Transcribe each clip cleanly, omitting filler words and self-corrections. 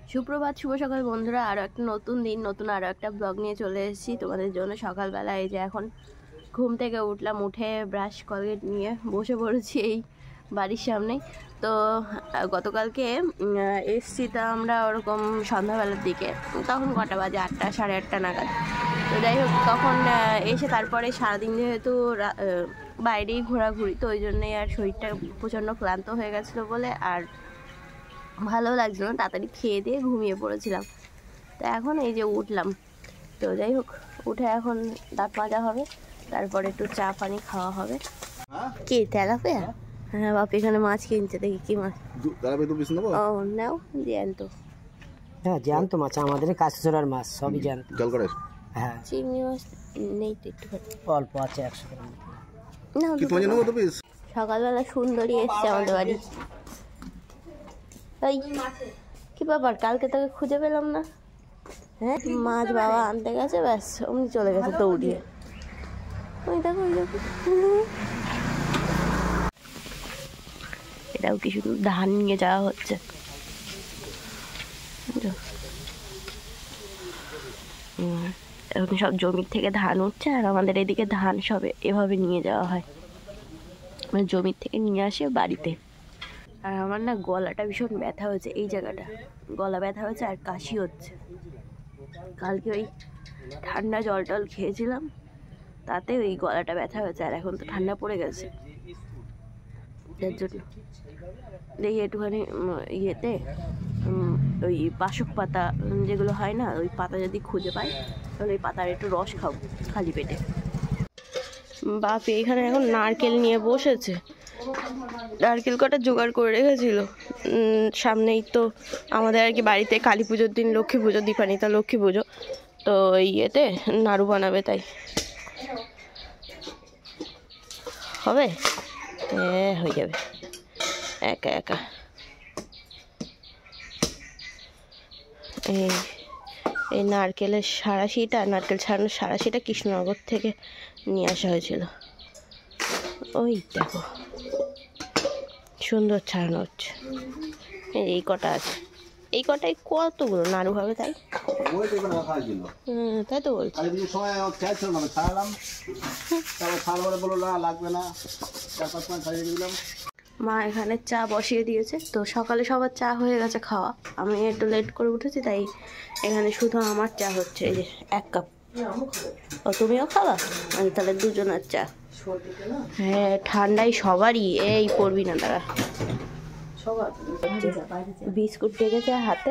সুপ্রভাত, শুভ সকাল বন্ধুরা। আরও একটা নতুন দিন, নতুন আরও একটা ব্লগ নিয়ে চলে এসেছি তোমাদের জন্য। সকালবেলা এই যে এখন ঘুম থেকে উঠলাম, উঠে ব্রাশ কলগেট নিয়ে বসে পড়েছি এই বাড়ির সামনেই। তো গতকালকে এসছি, তা আমরা ওরকম সন্ধ্যাবেলার দিকে, তখন কটা বাজে, 8টা সাড়ে 8টা নাগাদ। তো যাই হোক, তখন এসে তারপরে সারাদিন যেহেতু বাইরেই ঘোরাঘুরি, তো ওই জন্যই আর শরীরটা প্রচণ্ড ক্লান্ত হয়ে গেছিলো বলে আর ভালো লাগছিল না, তাড়াতাড়ি খেয়ে দিয়ে ঘুমিয়ে পড়েছিলাম। তো এখন এই যে উঠলাম। তো যাই হোক, উঠে এখন দাঁত মাজা হবে, তারপরে একটু চা পানি খাওয়া হবে। কি তেলাপিয়া? হ্যাঁ বাপ, এখানে মাছ কিনছে, দেখি কি মাছ। ও নাও, জ্যান্ত। হ্যাঁ জ্যান্ত মাছ, আমাদের কাঁচরার মাছ সবই জ্যান্ত। হ্যাঁ, চিংড়ি মাছ নেই তো, একটু অল্প আছে 100 গ্রাম। সকালবেলা সুন্দরী এসছে আমাদের বাড়ি। কি ব্যাপার, কালকে তোকে খুঁজে পেলাম না? হ্যাঁ, মাছ বাবা আনতে গেছে, ব্যাস অমনি চলে গেছে দৌড়িয়ে। ওই দেখো, ওই দেখো, এটাও কি শুধু ধান নিয়ে যাওয়া হচ্ছে। এখন সব জমির থেকে ধান উঠছে, আর আমাদের এদিকে ধান সব এভাবে নিয়ে যাওয়া হয়, মানে জমির থেকে নিয়ে আসে বাড়িতে। আর আমার না গলাটা ভীষণ ব্যথা হয়েছে, এই জায়গাটা গলা ব্যথা হয়েছে আর কাশি হচ্ছে। কালকে ওই ঠান্ডা জল টল খেয়েছিলাম, তাতে ওই গলাটা ব্যথা হয়েছে, আর এখন তো ঠান্ডা পড়ে গেছে, যার জন্য দেখি একটুখানি ইয়েতে ওই বাসক পাতা যেগুলো হয় না, ওই পাতা যদি খুঁজে পাই তাহলে ওই পাতার একটু রস খাবো খালি পেটে। বাপ এখানে এখন নারকেল নিয়ে বসেছে, নারকেল কটা জোগাড় করে রেখেছিল। সামনেই তো আমাদের আর কি বাড়িতে কালী পুজোর দিন লক্ষ্মী পুজো, দীপান্বিতা লক্ষ্মী পুজো, তো ইয়েতে নাড়ু বানাবে, তাই হবে, হয়ে যাবে একা একা। এই নারকেলের সাঁড়াশিটা, নারকেল ছাড়ানোর সাঁড়াশিটা কৃষ্ণনগর থেকে নিয়ে আসা হয়েছিল। ওই দেখো সুন্দর ছাড়ানো হচ্ছে। এই কটা আছে, এই কটাই কতগুলো নাড়ু হবে, তাই তাই তো বলছি। মা এখানে চা বসিয়ে দিয়েছে, তো সকালে সবার চা হয়ে গেছে খাওয়া, আমি একটু লেট করে উঠেছি, তাই এখানে শুধু আমার চা হচ্ছে, এই যে 1 কাপ। ও তুমিও খাওয়া? তাহলে দুজনের চা। হ্যাঁ ঠান্ডায় সবারই, এই পড়বি না তারা। বিস্কুট দেখেছে হাতে,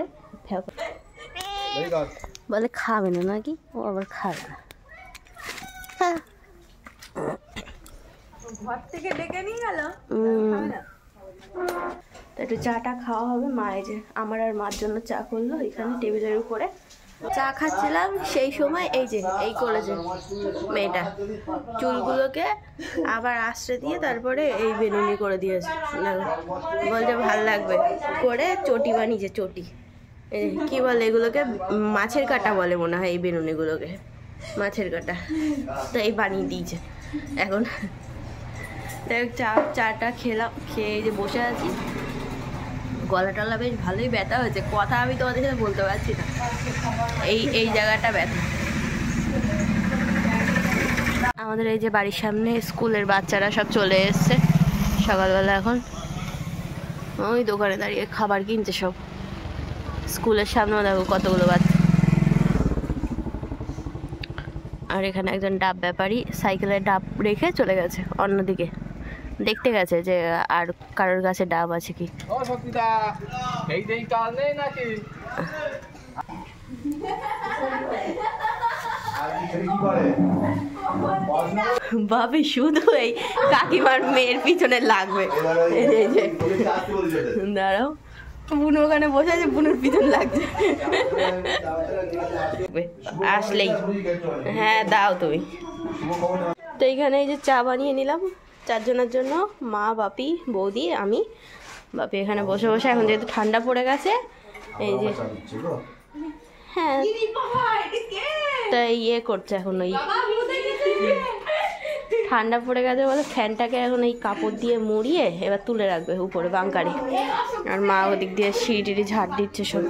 বলে খাবে না নাকি, ও আবার খাবে না। ঘর থেকে ডেকে নিয়ে গেল, একটু চাটা খাওয়া হবে। মা এই যে আমার আর মার জন্য চা করলো এখানে টেবিলের উপরে। চা খাচ্ছিলাম সেই সময় এই যে এই করেছে মেয়েটা, চুলগুলোকে আবার আশ্রে দিয়ে তারপরে এই বেনুনি করে দিয়েছে, বলছে ভাল লাগবে করে চটি বানিয়েছে, চটি কি বলে এগুলোকে, মাছের কাঁটা বলে মনে হয় এই বেনুনিগুলোকে, মাছের কাঁটা, তো এই বানিয়ে দিয়েছে। এখন চাটা খেলাম, খেয়ে যে বসে আছি, গলা টলা বেশ ভালোই ব্যথা হয়েছে, কথা আমি তোমাদের সাথে বলতে পারছি না, এই জায়গাটা ব্যথা। আমাদের এই যে বাড়ির সামনে স্কুলের বাচ্চারা সব চলে এসছে সকালবেলা, এখন ওই দোকানে দাঁড়িয়ে খাবার কিনছে সব। স্কুলের সামনেও দেখো কতগুলো বাচ্চা। আর এখানে একজন ডাব ব্যাপারী সাইকেলের ডাব রেখে চলে গেছে অন্যদিকে, দেখতে গেছে যে আর কারোর কাছে ডাব আছে কি। ভাবি শুধু এই কাকিমার মেয়ের পিছনে লাগবে, দাঁড়াও, বুনু ওখানে বসে আছে, বুনুর পিছনে লাগছে, আসলেই হ্যাঁ দাও তুমি। তো এইখানে এই যে চা বানিয়ে নিলাম 4 জনের জন্য, মা, বাপি, বৌদি, আমি। বাপি এখানে বসে বসে, এখন যেহেতু ঠান্ডা পড়ে গেছে এই যে, হ্যাঁ তাই ইয়ে করছে এখন, ওই ঠান্ডা পড়ে গেছে বলে ফ্যানটাকে এখন এই কাপড় দিয়ে মুড়িয়ে এবার তুলে রাখবে উপরে বাঙ্কারে। আর মা ওদিক দিয়ে সিঁড়ি টিড়ি ঝাড় দিচ্ছে সব।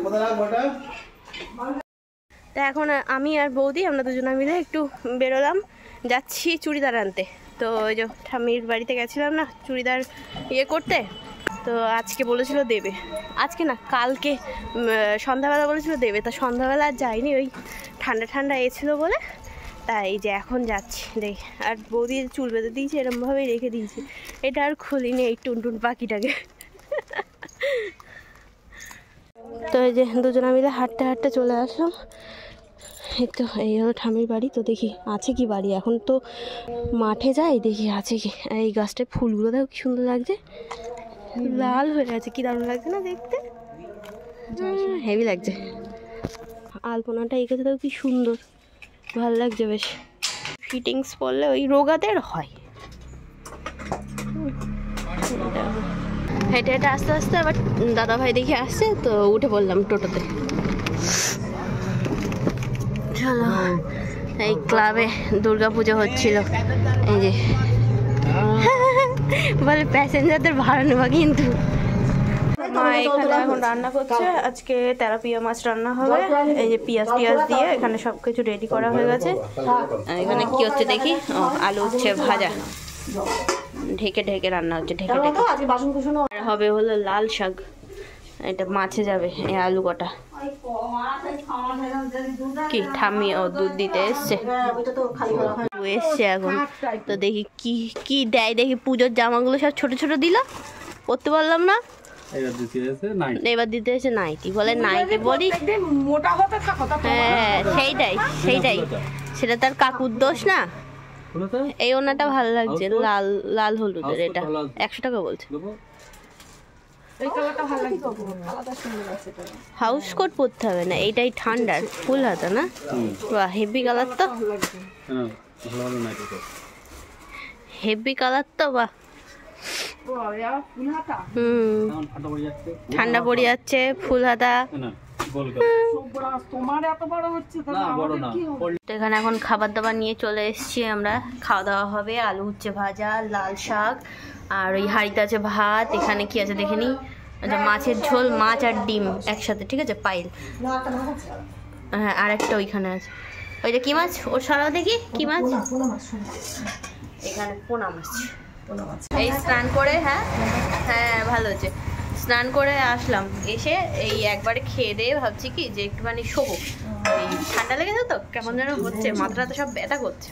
তা এখন আমি আর বৌদি আমরা দুজনে মিলে একটু বেরোলাম, যাচ্ছি চুড়িদার আনতে। তো ওই যে ঠাম্মির বাড়িতে গেছিলাম না চুড়িদার ইয়ে করতে, তো আজকে বলেছিল দেবে, আজকে না কালকে সন্ধ্যাবেলা বলেছিল দেবে। তা সন্ধ্যাবেলা আর যাইনি, ওই ঠান্ডা ঠান্ডা এছিল বলে। তাই যে এখন যাচ্ছি দেখি। আর বৌদি চুল বেঁধে দিয়েছি, এরমভাবেই রেখে দিয়েছি, এটা আর খুলিনি এই টুনটুন পাখিটাকে। তো এই যে দুজনে মিলে হাঁটতে হাঁটতে চলে আসলাম। এই তো এই হলো ঠাম্মির বাড়ি। তো দেখি আছে কি বাড়ি, এখন তো মাঠে যাই দেখি আছে কি। এই গাছটায় ফুলগুলো দেখো কি সুন্দর লাগছে, লাল হয়ে আছে, কি দারুণ লাগছে না দেখতে, হেভি লাগছে। আলপনাটা এঁকেছে দেখো কি সুন্দর, ভালো লাগছে বেশ। ফিটিংস পরলে ওই রোগাদের হয়। হেঁটে হেঁটে আস্তে আস্তে আবার দাদা ভাই দেখে আসছে, তো উঠে পড়লাম টোটোতে। চলো, এই ক্লাবে দুর্গাপুজো হচ্ছিল, এই যে বলে প্যাসেঞ্জারদের ভাড়া নেওয়া কিন্তু। মা এখানে এখন রান্না করছে, আজকে তেলাপিয়া মাছ রান্না হবে। এই যে পেঁয়াজ টিয়াজ দিয়ে এখানে সব কিছু রেডি করা হয়ে গেছে। এখানে কি হচ্ছে দেখি, আলু হচ্ছে ভাজা, ঢেকে ঢেকে রান্না হচ্ছে, ঢেকে ঢেকে। আর হবে হলো লাল শাক, এটা মাছে যাবে এই আলু কটা। কি ঠাম্মি ও দুধ দিতে এসছে এখন। তো দেখি কি কি দেয় দেখি। পুজোর জামাগুলো সব ছোট ছোট দিল, পরতে পারলাম না। এবার দিতে এসে নাইটি, বলে নাইটি বলি। হ্যাঁ সেইটাই সেইটাই, সেটা তার কাকুর দোষ না। এই ওনাটা ভালো লাগছে, লাল লাল হলুদের, এটা 100 টাকা বলছে। হাউস কোট পরতে হবে না, এইটাই ঠান্ডার ফুল হাতা না। বাহ হেভি কালার তো, হেভি কালার তো, বাহ। ঠান্ডা পড়ে যাচ্ছে, ফুল হাতা। এখানে এখন খাবার দাবার নিয়ে চলে এসেছি আমরা, খাওয়া দাওয়া হবে। আলু উচ্ছে ভাজা, লাল শাক, আর ওই হাঁড়িতে আছে ভাত। এখানে কি আছে দেখে নি, মাছের ঝোল, মাছ আর ডিম একসাথে, ঠিক আছে, পাইল। হ্যাঁ আর একটা ওইখানে আছে, ওইটা কি মাছ, ওর সরাও দেখি কি মাছ। এখানে পোনা মাছ। এই স্নান করে, হ্যাঁ হ্যাঁ ভালো হচ্ছে। স্নান করে আসলাম, এসে এই একবারে খেয়ে দিয়ে ভাবছি কি যে একটুখানি শোবো। এই ঠান্ডা লেগেছে তো কেমন যেন হচ্ছে, মাথাটা তো সব ব্যথা করছে।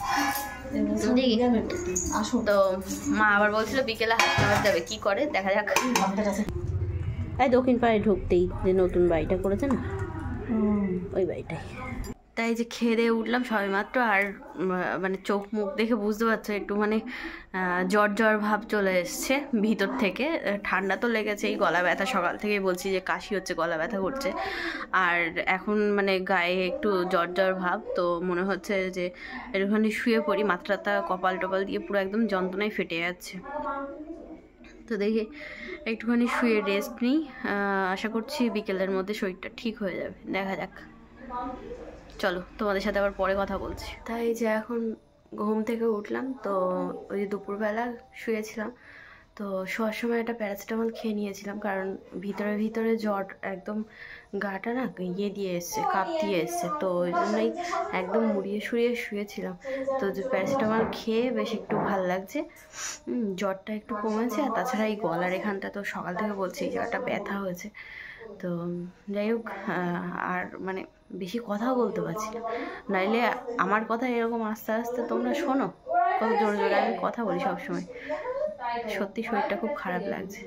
তো মা আবার বলছিল বিকেলে হাসপাতাল যাবে, কি করে দেখা যাক। এই দক্ষিণ পাড়ায় ঢুকতেই যে নতুন বাড়িটা করেছে না, ওই বাড়িটাই। তাই যে খেয়ে দিয়ে উঠলাম সবে মাত্র। আর মানে চোখ মুখ দেখে বুঝতে পারছো একটু মানে জ্বর জ্বর ভাব চলে এসছে ভিতর থেকে। ঠান্ডা তো লেগেছেই, গলা ব্যথা সকাল থেকেই বলছি যে কাশি হচ্ছে, গলা ব্যথা করছে। আর এখন মানে গায়ে একটু জ্বর জ্বর ভাব, তো মনে হচ্ছে যে একটুখানি শুয়ে পড়ি। মাথাটা কপাল টপাল দিয়ে পুরো একদম যন্ত্রণায় ফেটে যাচ্ছে। তো দেখি একটুখানি শুয়ে রেস্ট নিই, আশা করছি বিকেলের মধ্যে শরীরটা ঠিক হয়ে যাবে, দেখা যাক। চলো তোমাদের সাথে আবার পরে কথা বলছি। তাই যে এখন ঘুম থেকে উঠলাম, তো ওই দুপুরবেলা শুয়েছিলাম, তো শোয়ার সময় একটা প্যারাসিটামল খেয়ে নিয়েছিলাম, কারণ ভিতরে ভিতরে জ্বর একদম, গাটা না ইয়ে দিয়ে এসছে, কাপ দিয়ে এসছে। তো ওই জন্যই একদম মুড়িয়ে সুড়িয়ে শুয়েছিলাম। তো প্যারাসিটামল খেয়ে বেশ একটু ভালো লাগছে, জ্বরটা একটু কমেছে। আর তাছাড়া এই গলার এখানটা তো সকাল থেকে বলছি এই জায়গাটা ব্যথা হয়েছে। তো যাই হোক, আর মানে বেশি কথাও বলতে পারছি না, নাইলে আমার কথা এরকম আস্তে আস্তে তোমরা শোনো, কত জোরে জোরে আমি কথা বলি সবসময়। সত্যি শরীরটা খুব খারাপ লাগছে।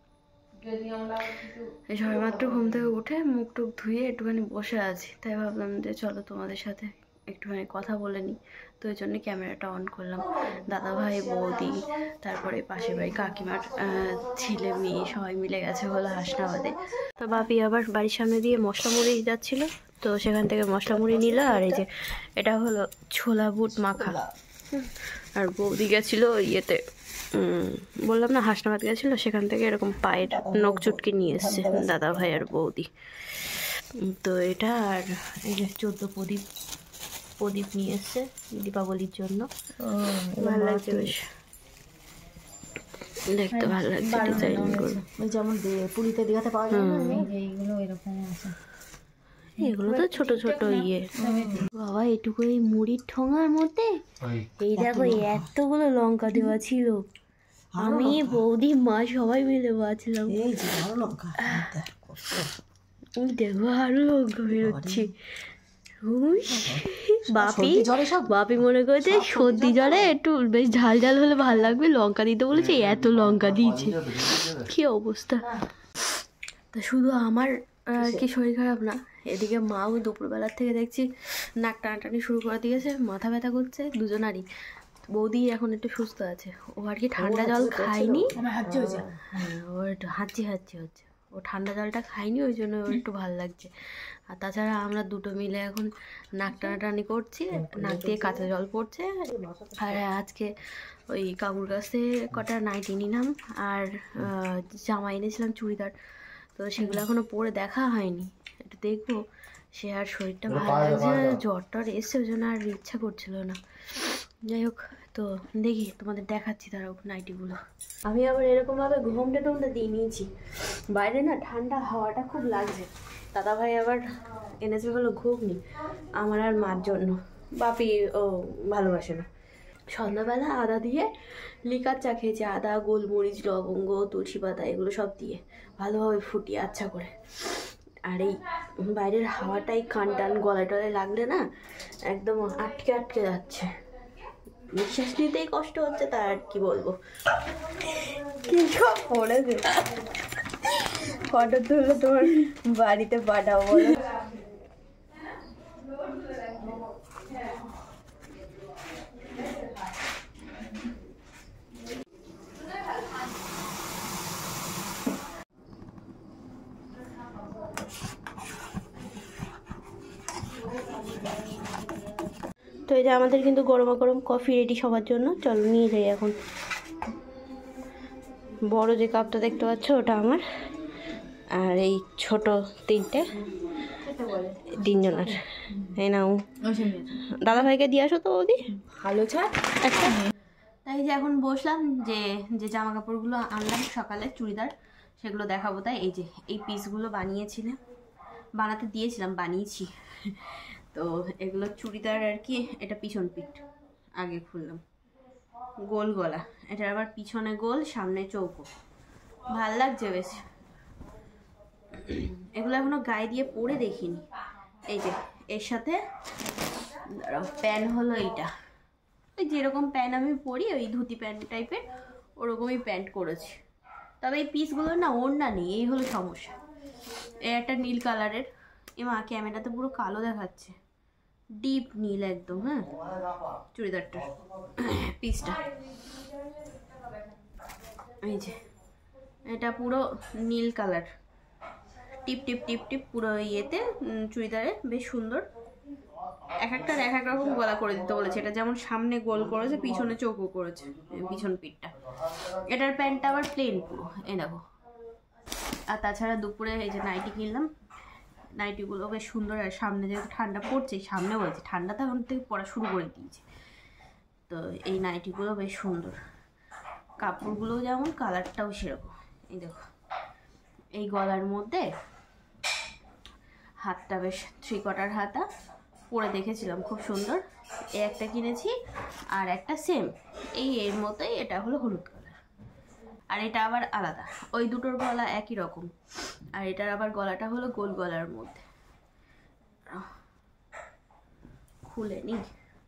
এই সবেমাত্র ঘুম থেকে উঠে মুখ টুক ধুয়ে একটুখানি বসে আছি, তাই ভাবলাম যে চলো তোমাদের সাথে একটুখানি কথা বলে নিই। তো ওই জন্য ক্যামেরাটা অন করলাম। দাদা ভাই, বৌদি, তারপরে পাশের বাড়ি কাকিমার ছেলে মেয়ে সবাই মিলে গেছে হলো হাসনাবাদে। তো বাপি আবার বাড়ির সামনে দিয়ে মশলা মুড়ি যাচ্ছিল, তো সেখান থেকে মশলা মুড়ি নিল। আর এই যে এটা হলো ছোলা বুট মাখা। আর বৌদি গেছিলো ইয়েতে, বললাম না হাসনাবাদ গেছিলো, সেখান থেকে এরকম পায়ের নখ চুটকি নিয়ে এসছে দাদা ভাই আর বৌদি। তো এটা আর এই যে 14 প্রদীপ প্রদীপ নিয়ে এসছে দীপাবলির জন্য। ভালো লাগছে বেশ, দেখতে ভালো লাগছে ডিজাইনগুলো। ওই যেমন পুরীতে দীঘাতে পাওয়া যায় না, এইগুলো এরকম আছে। এগুলো তো ছোট ছোট ইয়ে। বাবা এটুকু এই মুড়ির ঠোঙার মধ্যে এই দেখো এতগুলো লঙ্কা দেওয়া ছিল। আমি বৌদি মা সবাই মিলে বাঁচলাম। এই যে আরো লঙ্কা, দেখো আরো লঙ্কা বেরোচ্ছে। বাপি মনে করেছে সর্দি জ্বরে একটু বেশ ঝাল ঝাল হলে ভালো লাগবে, লঙ্কা দিতে বলেছে, এত লঙ্কা দিয়েছে। কি অবস্থা! তা শুধু আমার আর কি শরীর খারাপ না, এদিকে মাও দুপুরবেলার থেকে দেখছি নাক টানাটানি শুরু করে দিয়েছে, মাথা ব্যথা করছে দুজনারই। বৌদি এখন একটু সুস্থ আছে, ও আর কি ঠান্ডা জল খায়নি, ও একটু হাঁচি হচ্ছে, ও ঠান্ডা জলটা খায়নি, ওই জন্য ওর একটু ভালো লাগছে। আর তাছাড়া আমরা দুটো মিলে এখন নাক টানাটানি করছি, নাক দিয়ে কাঁচা জল পড়ছে। আর আজকে ওই কাকুর কাছে কটা নাইটি নিলাম আর জামা এনেছিলাম চুড়িদার, তো সেগুলো এখনো পরে দেখা হয়নি, একটু দেখবো। সে আর শরীরটা ভালো লাগছে, জ্বর টর এসছে, ওই জন্য আর ইচ্ছা করছিল না। যাই হোক, তো দেখি তোমাদের দেখাচ্ছি তারা নাইটিগুলো। আমি আবার এরকমভাবে ঘুমটা টুমটা দিয়ে নিয়েছি, বাইরে না ঠান্ডা হাওয়াটা খুব লাগছে। দাদা ভাই আবার এনেছে হলো ঘুগনি আমার আর মার জন্য, বাপি ও ভালোবাসে না। সন্ধ্যাবেলা আদা দিয়ে লিকার চা খেয়েছি, আদা গোলমরিচ লবঙ্গ তুলসী পাতা এগুলো সব দিয়ে ভালোভাবে ফুটিয়ে আচ্ছা করে। আর এই বাইরের হাওয়াটাই কান টান গলায় টলায় লাগলে না একদম আটকে আটকে যাচ্ছে, নিঃশ্বাস নিতেই কষ্ট হচ্ছে, তার আর কি বলবো। কি সব পড়েছে, ফটো তুলে তোমার বাড়িতে পাঠাবো বলো। তো এই যে আমাদের কিন্তু গরমা গরম কফি রেডি সবার জন্য, চলো নিয়ে যাই এখন। বড় যে কাপটা দেখতে পাচ্ছ ওটা আমার, আর এই ছোট তিনজনের। এই নাও, দাদা ভাইকে দিয়ে আসো তো বৌদি, ভালো চা একটা। তাই যে এখন বসলাম, যে যে জামা কাপড়গুলো আনলাম সকালে চুড়িদার সেগুলো দেখাবো। তাই এই যে এই পিসগুলো বানাতে দিয়েছিলাম, বানিয়েছি। তো এগুলো চুড়িদার আর কি, এটা পিছন পিঠ আগে খুললাম, গোল গলা, এটা আবার পিছনে গোল সামনে চৌকো, ভাল লাগছে বেশ। এগুলো এখনো গায়ে দিয়ে পরে দেখিনি। এই যে এর সাথে প্যান্ট হলো এইটা, ওই যেরকম প্যান্ট আমি পরি ওই ধুতি প্যান্ট টাইপের ওরকমই প্যান্ট করেছি। তবে এই পিসগুলো না ওড়না নেই, এই হলো সমস্যা। এই একটা নীল কালারের, এমা ক্যামেরাতে পুরো কালো দেখাচ্ছে, ডিপ নীল একদম। হ্যাঁ, চুড়িদারটার পিসটা এই যে এটা পুরো নীল কালার, টিপ টিপ টিপ টিপ পুরো ইয়েতে চুড়িদারে বেশ সুন্দর। এক একটার এক এক রকম গলা করে দিতে বলেছে, এটা যেমন সামনে গোল করেছে পিছনে চৌকো করেছে পিছন পিঠটা। এটার প্যান্টটা আবার প্লেন পুরো, এই দেখো। আর তাছাড়া দুপুরে এই যে নাইটি কিনলাম, নাইটিগুলো বেশ সুন্দর। আর সামনে যেহেতু ঠান্ডা পড়ছে, সামনে বলছে ঠান্ডাটা এখন থেকে পড়া শুরু করে দিয়েছে, তো এই নাইটিগুলো বেশ সুন্দর। কাপড়গুলোও যেমন, কালারটাও সেরকম। এই দেখো, এই গলার মধ্যে হাতটা বেশ 3 কোয়ার্টার হাতা পরে দেখেছিলাম, খুব সুন্দর। এই একটা কিনেছি, আর একটা সেম এই এর মতোই, এটা হলো হলুদ কালার। আর এটা আবার আলাদা, ওই দুটোর গলা একই রকম, আর এটার আবার গলাটা হলো গোল গলার মধ্যে। খুলে নি।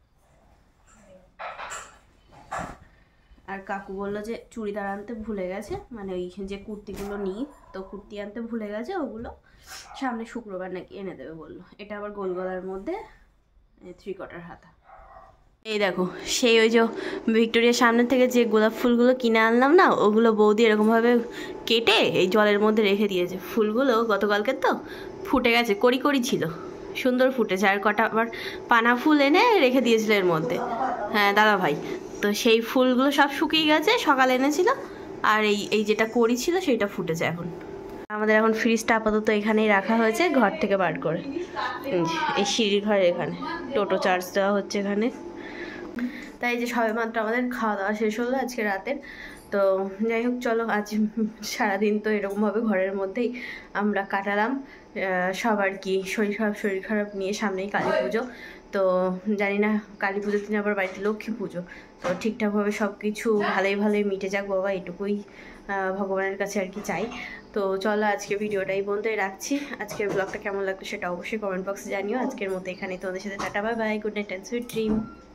আর কাকু বললো যে চুড়িদার আনতে ভুলে গেছে, মানে ওই যে কুর্তিগুলো নিই, তো কুর্তি আনতে ভুলে গেছে, ওগুলো সামনে শুক্রবার নাকি এনে দেবে বললো। এটা আবার গোল গলার মধ্যে 3 কোয়ার্টার হাতা। এই দেখো, সেই ওই যে ভিক্টোরিয়ার সামনে থেকে যে গোলাপ ফুলগুলো কিনে আনলাম না, ওগুলো বৌদি এরকমভাবে কেটে এই জলের মধ্যে রেখে দিয়েছে। ফুলগুলো গতকালকে তো ফুটে গেছে, কড়ি ছিল, সুন্দর ফুটেছে। আর কটা আবার পানা ফুল এনে রেখে দিয়েছিল এর মধ্যে, হ্যাঁ দাদা ভাই। তো সেই ফুলগুলো সব শুকিয়ে গেছে, সকালে এনেছিল। আর এই যেটা কড়ি ছিল সেইটা ফুটেছে এখন। আমাদের এখন ফ্রিজটা আপাতত এখানেই রাখা হয়েছে, ঘর থেকে বার করে। এই সিঁড়ির ঘরে এখানে টোটো চার্জ দেওয়া হচ্ছে এখানে। তাই যে সবে মাত্র আমাদের খাওয়া দাওয়া শেষ হলো আজকে রাতের। তো যাই হোক, চলো আজ সারাদিন তো এরকমভাবে ঘরের মধ্যেই আমরা কাটালাম। সবার কি শরীর খারাপ নিয়ে, সামনেই কালী পুজো। তো জানি না কালী পুজোর দিন আবার বাড়িতে লক্ষ্মী পুজো। তো ঠিকঠাকভাবে সব কিছু ভালোই মিটে যাক বাবা, এটুকুই ভগবানের কাছে আর কি চাই। তো চলো আজকে ভিডিওটা এই পর্যন্তই রাখছি। আজকের ব্লগটা কেমন লাগলো সেটা অবশ্যই কমেন্ট বক্সে জানিও। আজকের মতো এখানে তোমাদের সাথে tata, bye bye, good night and sweet dream.